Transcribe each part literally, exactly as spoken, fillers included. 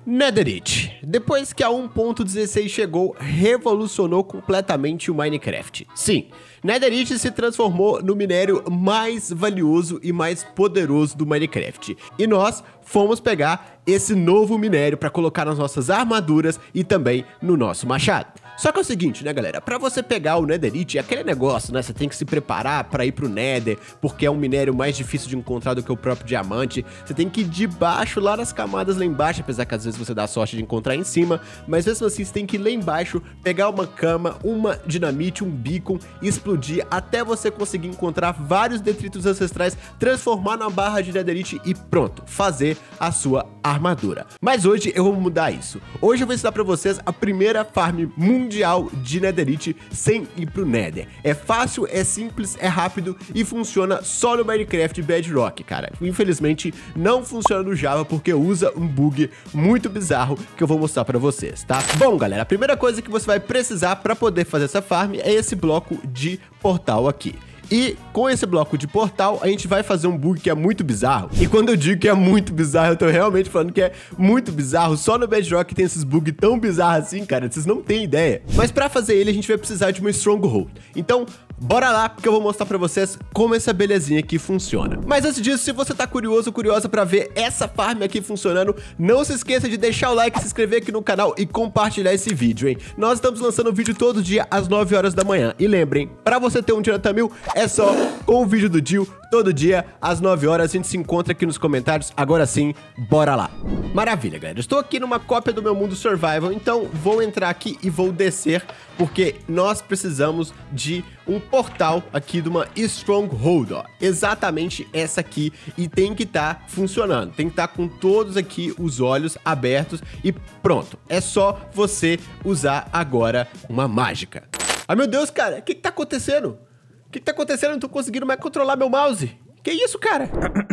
Netherite. Depois que a um ponto dezesseis chegou, revolucionou completamente o Minecraft. Sim, Netherite se transformou no minério mais valioso e mais poderoso do Minecraft. E nós fomos pegar esse novo minério para colocar nas nossas armaduras e também no nosso machado. Só que é o seguinte, né, galera? Pra você pegar o Netherite, é aquele negócio, né? Você tem que se preparar pra ir pro Nether, porque é um minério mais difícil de encontrar do que o próprio diamante. Você tem que ir de baixo, lá nas camadas lá embaixo, apesar que às vezes você dá sorte de encontrar em cima. Mas mesmo assim, você tem que ir lá embaixo, pegar uma cama, uma dinamite, um beacon, explodir, até você conseguir encontrar vários detritos ancestrais, transformar na barra de Netherite e pronto, fazer a sua armadura. Mas hoje eu vou mudar isso. Hoje eu vou ensinar pra vocês a primeira farm mundial mundial de Netherite sem ir pro Nether. É fácil, é simples, é rápido e funciona só no Minecraft Bedrock, cara. Infelizmente não funciona no Java porque usa um bug muito bizarro que eu vou mostrar pra vocês, tá? Bom, galera, a primeira coisa que você vai precisar pra poder fazer essa farm é esse bloco de portal aqui. E com esse bloco de portal, a gente vai fazer um bug que é muito bizarro. E quando eu digo que é muito bizarro, eu tô realmente falando que é muito bizarro. Só no Bedrock tem esses bugs tão bizarros assim, cara, vocês não têm ideia. Mas pra fazer ele, a gente vai precisar de uma Stronghold. Então, bora lá, porque eu vou mostrar pra vocês como essa belezinha aqui funciona. Mas antes disso, se você tá curioso, curiosa pra ver essa farm aqui funcionando, não se esqueça de deixar o like, se inscrever aqui no canal e compartilhar esse vídeo, hein? Nós estamos lançando vídeo todo dia às nove horas da manhã. E lembrem, pra você ter um dia nota mil, é só com o vídeo do Dio, todo dia às nove horas. A gente se encontra aqui nos comentários. Agora sim, bora lá. Maravilha, galera. Estou aqui numa cópia do meu mundo survival, então vou entrar aqui e vou descer, porque nós precisamos de um portal aqui de uma Stronghold, ó. Exatamente essa aqui, e tem que estar tá funcionando. Tem que estar tá com todos aqui os olhos abertos e pronto. É só você usar agora uma mágica. Ai, meu Deus, cara, o que que tá acontecendo? O que que tá acontecendo? Eu não tô conseguindo mais controlar meu mouse. Que isso, cara?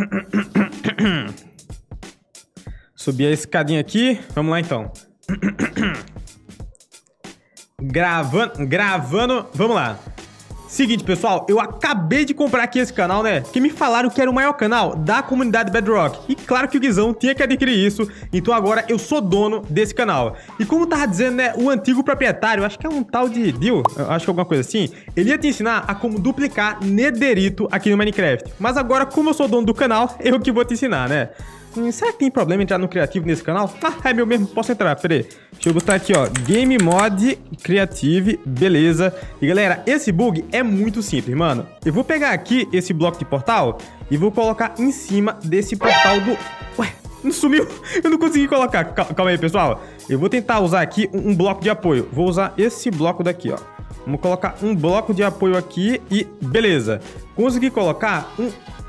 Subir a escadinha aqui. Vamos lá, então. Gravando, gravando. Vamos lá. Seguinte, pessoal, eu acabei de comprar aqui esse canal, né? Que me falaram que era o maior canal da comunidade Bedrock. E claro que o Guizão tinha que adquirir isso. Então agora eu sou dono desse canal. E como eu tava dizendo, né? O antigo proprietário, acho que é um tal de Dio, acho que é alguma coisa assim. Ele ia te ensinar a como duplicar Netherito aqui no Minecraft. Mas agora, como eu sou dono do canal, eu que vou te ensinar, né? Hum, será que tem problema entrar no criativo nesse canal? Ah, é meu mesmo, posso entrar, peraí. Deixa eu botar aqui, ó, Game Mod Creative, beleza. E galera, esse bug é muito simples, mano. Eu vou pegar aqui esse bloco de portal e vou colocar em cima desse portal do... Ué, não sumiu? Eu não consegui colocar. Calma aí, pessoal. Eu vou tentar usar aqui um, um bloco de apoio. Vou usar esse bloco daqui, ó. Vamos colocar um bloco de apoio aqui e beleza. Consegui colocar um...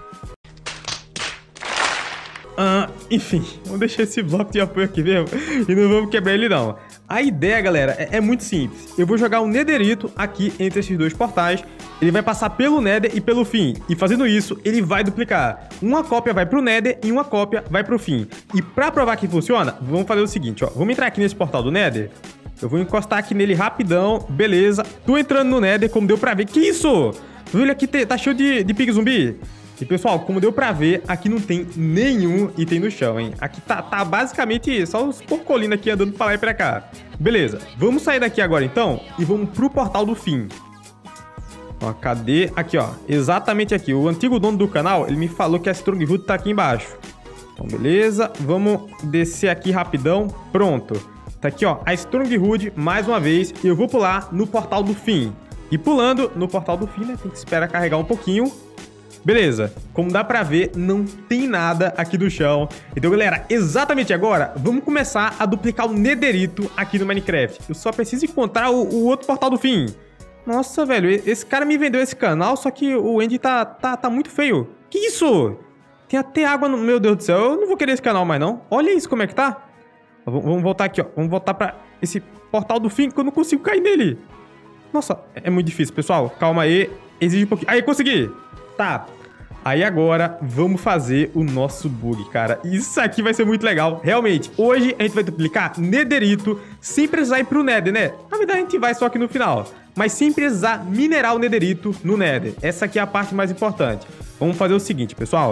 Uh, enfim, vamos deixar esse bloco de apoio aqui mesmo e não vamos quebrar ele não. A ideia, galera, é, é muito simples. Eu vou jogar um Netherito aqui entre esses dois portais. Ele vai passar pelo Nether e pelo fim. E fazendo isso, ele vai duplicar. Uma cópia vai pro Nether e uma cópia vai pro fim. E pra provar que funciona, vamos fazer o seguinte, ó. Vamos entrar aqui nesse portal do Nether. Eu vou encostar aqui nele rapidão. Beleza. Tô entrando no Nether, como deu pra ver. Que isso? Olha aqui, tá cheio de, de pig zumbi. E pessoal, como deu pra ver, aqui não tem nenhum item no chão, hein? Aqui tá, tá basicamente só os porcolinos aqui andando pra lá e pra cá. Beleza, vamos sair daqui agora então e vamos pro portal do fim. Ó, cadê? Aqui, ó, exatamente aqui. O antigo dono do canal, ele me falou que a Stronghold tá aqui embaixo. Então, beleza, vamos descer aqui rapidão. Pronto, tá aqui, ó, a Stronghold mais uma vez. E eu vou pular no portal do fim. E pulando no portal do fim, né, tem que esperar carregar um pouquinho. Beleza, como dá pra ver, não tem nada aqui do chão. Então, galera, exatamente agora, vamos começar a duplicar o Netherito aqui no Minecraft. Eu só preciso encontrar o, o outro portal do fim. Nossa, velho, esse cara me vendeu esse canal, só que o Andy tá, tá, tá muito feio. Que isso? Tem até água no... Meu Deus do céu, eu não vou querer esse canal mais, não. Olha isso, como é que tá. Vamos voltar aqui, ó. Vamos voltar pra esse portal do fim, que eu não consigo cair nele. Nossa, é muito difícil, pessoal. Calma aí, exige um pouquinho. Aí, consegui. Tá. Aí agora, vamos fazer o nosso bug, cara. Isso aqui vai ser muito legal. Realmente, hoje a gente vai duplicar Netherito sem precisar ir pro Nether, né? Na verdade, a gente vai só aqui no final. Mas sem precisar minerar o Netherito no Nether. Essa aqui é a parte mais importante. Vamos fazer o seguinte, pessoal.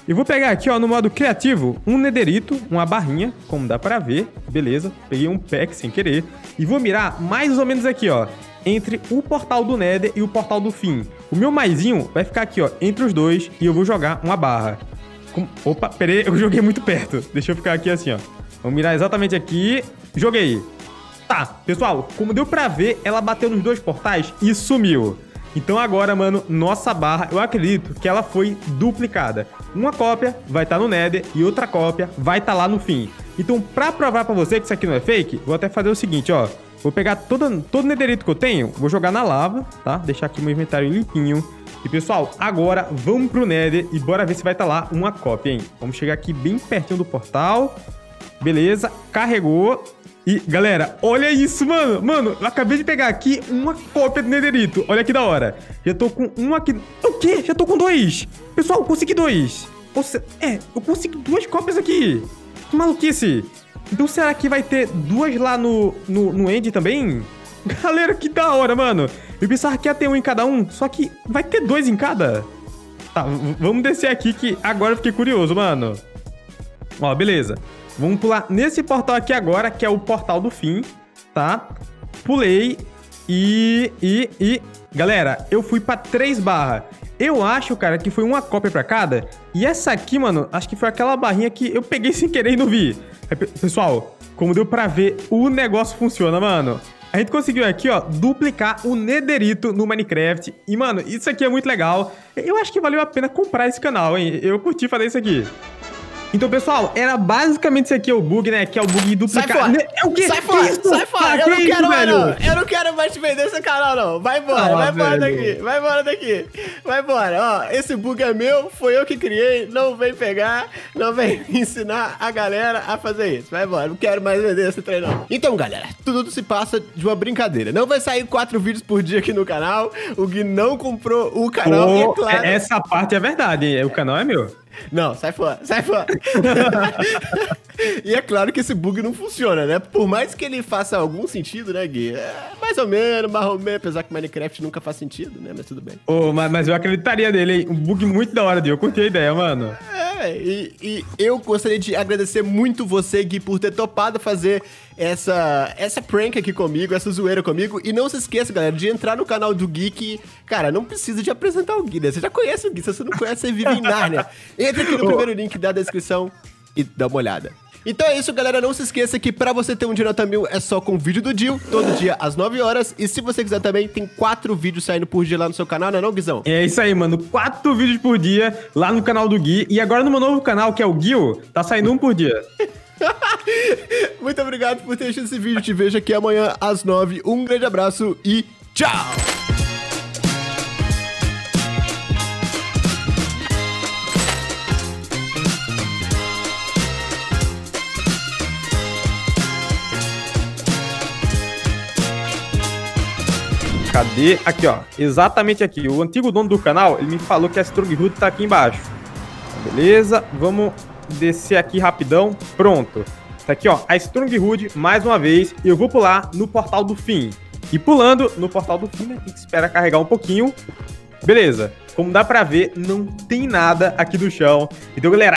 Eu vou pegar aqui, ó, no modo criativo, um nederito, uma barrinha, como dá pra ver. Beleza, peguei um pack sem querer. E vou mirar mais ou menos aqui, ó, entre o portal do Nether e o portal do fim. O meu maisinho vai ficar aqui, ó, entre os dois e eu vou jogar uma barra. Com... Opa, peraí, eu joguei muito perto. Deixa eu ficar aqui assim, ó. Vamos mirar exatamente aqui. Joguei. Tá, pessoal, como deu pra ver, ela bateu nos dois portais e sumiu. Então agora, mano, nossa barra, eu acredito que ela foi duplicada. Uma cópia vai estar no Nether e outra cópia vai estar lá no fim. Então, pra provar pra você que isso aqui não é fake, vou até fazer o seguinte, ó. Vou pegar todo, todo nederito que eu tenho, vou jogar na lava, tá? Deixar aqui meu inventário limpinho. E, pessoal, agora vamos pro Nether e bora ver se vai estar lá uma cópia, hein? Vamos chegar aqui bem pertinho do portal. Beleza, carregou. E, galera, olha isso, mano. Mano, eu acabei de pegar aqui uma cópia do nederito. Olha que da hora. Já tô com um aqui. O quê? Já tô com dois. Pessoal, eu consegui dois. Ou se... É, eu consegui duas cópias aqui. Que maluquice. Então, será que vai ter duas lá no, no, no End também? Galera, que da hora, mano. Eu pensava que ia ter um em cada um, só que vai ter dois em cada. Tá, vamos descer aqui que agora eu fiquei curioso, mano. Ó, beleza. Vamos pular nesse portal aqui agora, que é o portal do fim, tá? Pulei e... e... e... Galera, eu fui pra três barras. Eu acho, cara, que foi uma cópia pra cada. E essa aqui, mano, acho que foi aquela barrinha que eu peguei sem querer e não vi. Pessoal, como deu pra ver, o negócio funciona, mano. A gente conseguiu aqui, ó, duplicar o nederito no Minecraft. E, mano, isso aqui é muito legal. Eu acho que valeu a pena comprar esse canal, hein? Eu curti fazer isso aqui. Então, pessoal, era basicamente isso aqui, o bug, né? Que é o bug duplicar. Sai fora! É o quê? Sai fora! Que Sai fora! Ah, Eu não que quero isso, mais, velho? não! Eu não quero mais te vender esse canal, não! Vai embora! Ah, vai embora velho. daqui! Vai embora daqui! Vai embora! Ó, esse bug é meu, foi eu que criei, não vem pegar, não vem ensinar a galera a fazer isso. Vai embora, não quero mais vender esse trem, não. Então, galera, tudo se passa de uma brincadeira. Não vai sair quatro vídeos por dia aqui no canal, o Gui não comprou o canal, Oh, e é claro... Essa parte é verdade, hein? O canal é meu. Não, sai fora, sai fora. E é claro que esse bug não funciona, né? Por mais que ele faça algum sentido, né, Gui? É mais ou menos, mais ou menos, apesar que Minecraft nunca faz sentido, né? Mas tudo bem. Oh, mas, mas eu acreditaria nele, hein? Um bug muito da hora, Dio. Eu curti a ideia, mano. É, e, e eu gostaria de agradecer muito você, Gui, por ter topado fazer essa, essa prank aqui comigo, essa zoeira comigo. E não se esqueça, galera, de entrar no canal do Gui, que, cara, não precisa de apresentar o Gui, né? Você já conhece o Gui, se você não conhece, você vive em Nárnia. Entra aqui no primeiro link da descrição e dá uma olhada. Então é isso, galera. Não se esqueça que pra você ter um dia nota mil é só com o vídeo do Dio, todo dia às nove horas. E se você quiser também, tem quatro vídeos saindo por dia lá no seu canal, não é não, Guizão? É isso aí, mano. Quatro vídeos por dia lá no canal do Gui. E agora no meu novo canal, que é o Guio, tá saindo um por dia. Muito obrigado por ter assistido esse vídeo. Te vejo aqui amanhã às nove. Um grande abraço e tchau! Cadê? Aqui, ó. Exatamente aqui. O antigo dono do canal, ele me falou que a Stronghold tá aqui embaixo. Beleza. Vamos descer aqui rapidão. Pronto. Tá aqui, ó. A Stronghold, mais uma vez. Eu vou pular no portal do fim. E pulando no portal do fim, né? Tem que esperar carregar um pouquinho. Beleza. Como dá pra ver, não tem nada aqui do chão. Então, galera,